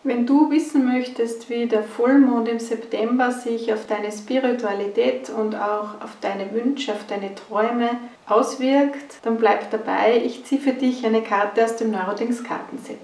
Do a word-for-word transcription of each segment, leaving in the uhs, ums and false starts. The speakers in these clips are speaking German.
Wenn du wissen möchtest, wie der Vollmond im September sich auf deine Spiritualität und auch auf deine Wünsche, auf deine Träume auswirkt, dann bleib dabei. Ich ziehe für dich eine Karte aus dem Neurodings Kartenset.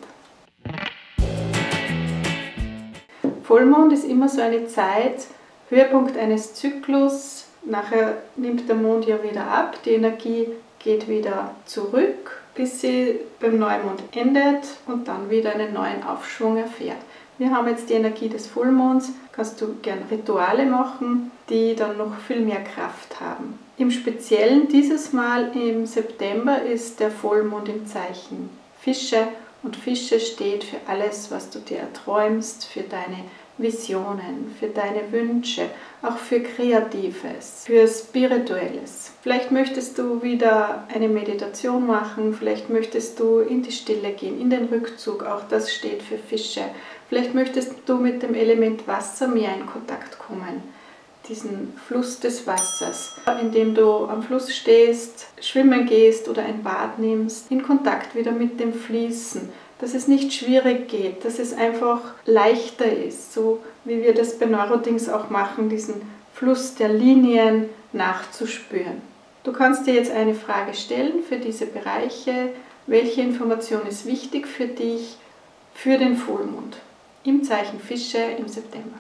Vollmond ist immer so eine Zeit, Höhepunkt eines Zyklus. Nachher nimmt der Mond ja wieder ab, die Energie geht wieder zurück, bis sie beim Neumond endet und dann wieder einen neuen Aufschwung erfährt. Wir haben jetzt die Energie des Vollmonds, kannst du gern Rituale machen, die dann noch viel mehr Kraft haben. Im Speziellen dieses Mal im September ist der Vollmond im Zeichen Fische und Fische steht für alles, was du dir erträumst, für deine Visionen, für deine Wünsche, auch für Kreatives, für Spirituelles. Vielleicht möchtest du wieder eine Meditation machen, vielleicht möchtest du in die Stille gehen, in den Rückzug, auch das steht für Fische. Vielleicht möchtest du mit dem Element Wasser mehr in Kontakt kommen, diesen Fluss des Wassers, indem du am Fluss stehst, schwimmen gehst oder ein Bad nimmst, in Kontakt wieder mit dem Fließen. Dass es nicht schwierig geht, dass es einfach leichter ist, so wie wir das bei Neurodings auch machen, diesen Fluss der Linien nachzuspüren. Du kannst dir jetzt eine Frage stellen für diese Bereiche, welche Information ist wichtig für dich, für den Vollmond im Zeichen Fische im September.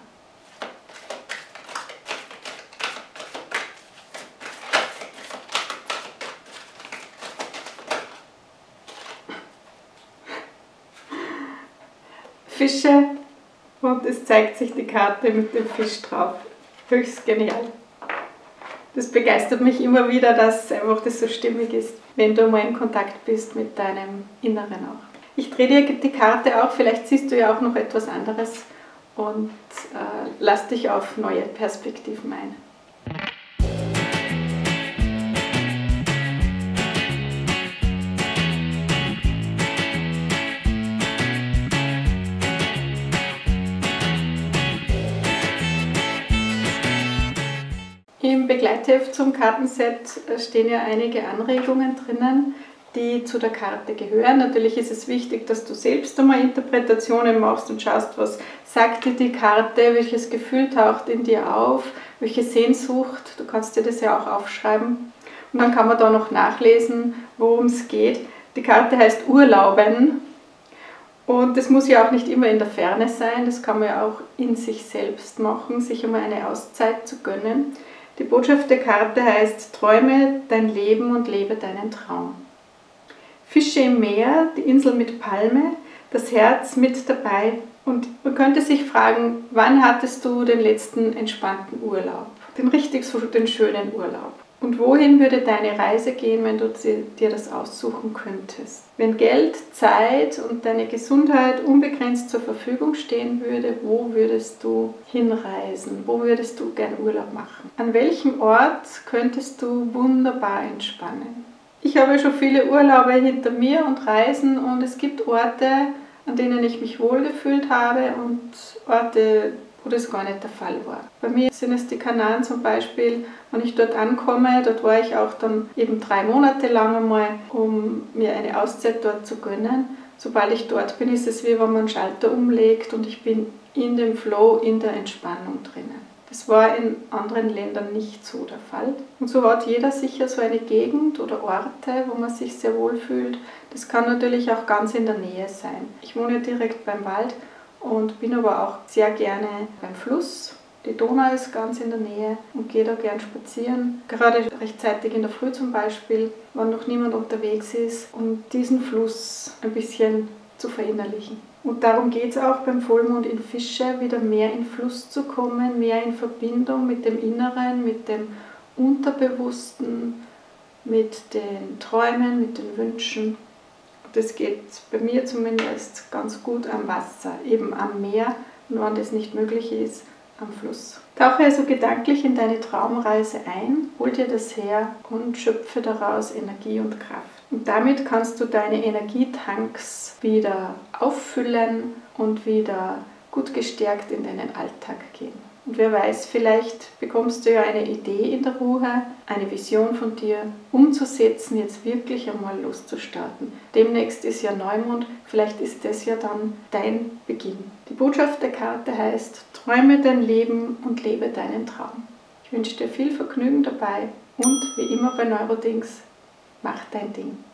Fische und es zeigt sich die Karte mit dem Fisch drauf. Höchst genial. Das begeistert mich immer wieder, dass einfach das so stimmig ist, wenn du mal in Kontakt bist mit deinem Inneren auch. Ich drehe dir die Karte auch, vielleicht siehst du ja auch noch etwas anderes und äh, lass dich auf neue Perspektiven ein. Im Begleitheft zum Kartenset stehen ja einige Anregungen drinnen, die zu der Karte gehören. Natürlich ist es wichtig, dass du selbst einmal Interpretationen machst und schaust, was sagt dir die Karte, welches Gefühl taucht in dir auf, welche Sehnsucht. Du kannst dir das ja auch aufschreiben. Und dann kann man da noch nachlesen, worum es geht. Die Karte heißt Urlauben. Und das muss ja auch nicht immer in der Ferne sein, das kann man ja auch in sich selbst machen, sich einmal eine Auszeit zu gönnen. Die Botschaft der Karte heißt, träume dein Leben und lebe deinen Traum. Fische im Meer, die Insel mit Palme, das Herz mit dabei. Und man könnte sich fragen, wann hattest du den letzten entspannten Urlaub? Den richtig so den schönen Urlaub. Und wohin würde deine Reise gehen, wenn du dir das aussuchen könntest? Wenn Geld, Zeit und deine Gesundheit unbegrenzt zur Verfügung stehen würde, wo würdest du hinreisen? Wo würdest du gern Urlaub machen? An welchem Ort könntest du wunderbar entspannen? Ich habe schon viele Urlaube hinter mir und Reisen und es gibt Orte, an denen ich mich wohlgefühlt habe und Orte, wo das gar nicht der Fall war. Bei mir sind es die Kanaren zum Beispiel, wenn ich dort ankomme, dort war ich auch dann eben drei Monate lang einmal, um mir eine Auszeit dort zu gönnen. Sobald ich dort bin, ist es wie wenn man einen Schalter umlegt und ich bin in dem Flow, in der Entspannung drinnen. Das war in anderen Ländern nicht so der Fall. Und so hat jeder sicher so eine Gegend oder Orte, wo man sich sehr wohl fühlt. Das kann natürlich auch ganz in der Nähe sein. Ich wohne direkt beim Wald und bin aber auch sehr gerne beim Fluss. Die Donau ist ganz in der Nähe und gehe da gern spazieren. Gerade rechtzeitig in der Früh zum Beispiel, wenn noch niemand unterwegs ist, um diesen Fluss ein bisschen zu verinnerlichen. Und darum geht es auch beim Vollmond in Fische, wieder mehr in Fluss zu kommen, mehr in Verbindung mit dem Inneren, mit dem Unterbewussten, mit den Träumen, mit den Wünschen. Das geht bei mir zumindest ganz gut am Wasser, eben am Meer und wenn das nicht möglich ist, am Fluss. Tauche also gedanklich in deine Traumreise ein, hol dir das her und schöpfe daraus Energie und Kraft. Und damit kannst du deine Energietanks wieder auffüllen und wieder gut gestärkt in deinen Alltag gehen. Und wer weiß, vielleicht bekommst du ja eine Idee in der Ruhe, eine Vision von dir umzusetzen, jetzt wirklich einmal loszustarten. Demnächst ist ja Neumond, vielleicht ist das ja dann dein Beginn. Die Botschaft der Karte heißt, träume dein Leben und lebe deinen Traum. Ich wünsche dir viel Vergnügen dabei und wie immer bei Neurodings, mach dein Ding.